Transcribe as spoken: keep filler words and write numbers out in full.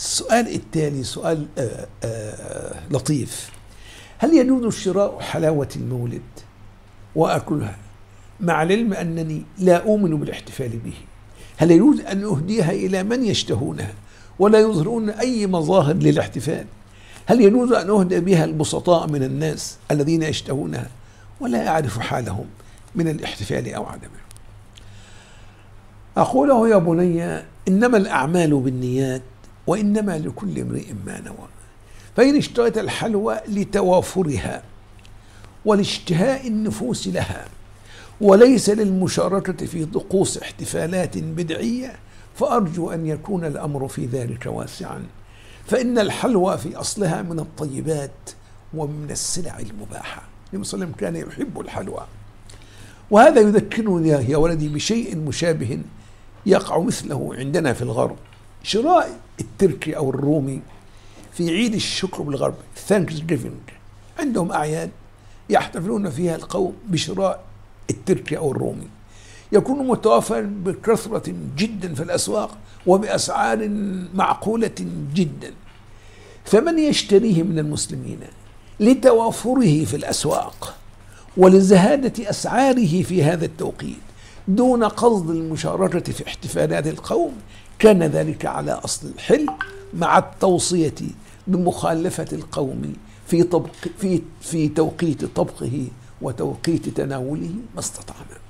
السؤال التالي سؤال آآ آآ لطيف. هل يجوز شراء حلاوة المولد وأكلها مع العلم أنني لا أؤمن بالاحتفال به؟ هل يجوز أن أهديها إلى من يشتهونها ولا يظهرون أي مظاهر للاحتفال؟ هل يجوز أن أهدي بها البسطاء من الناس الذين يشتهونها ولا أعرف حالهم من الاحتفال أو عدمه؟ أقول له: يا بني، إنما الأعمال بالنيات وإنما لكل امرئ ما نوى. فإن اشتريت الحلوى لتوافرها ولاشتهاء النفوس لها وليس للمشاركة في طقوس احتفالات بدعية، فأرجو أن يكون الأمر في ذلك واسعا، فإن الحلوى في أصلها من الطيبات ومن السلع المباحة. النبي صلى الله عليه وسلم كان يحب الحلوى. وهذا يذكرني يا ولدي بشيء مشابه يقع مثله عندنا في الغرب. شراء التركي أو الرومي في عيد الشكر بالغرب، ثانكس جيفينج، عندهم أعياد يحتفلون فيها القوم بشراء التركي أو الرومي، يكون متوافرا بكثرة جدا في الأسواق وبأسعار معقولة جدا. فمن يشتريه من المسلمين لتوافره في الأسواق ولزهادة أسعاره في هذا التوقيت دون قصد المشاركة في احتفالات القوم، كان ذلك على أصل الحل، مع التوصية بمخالفة القوم في طبق في في توقيت طبخه وتوقيت تناوله ما استطعنا.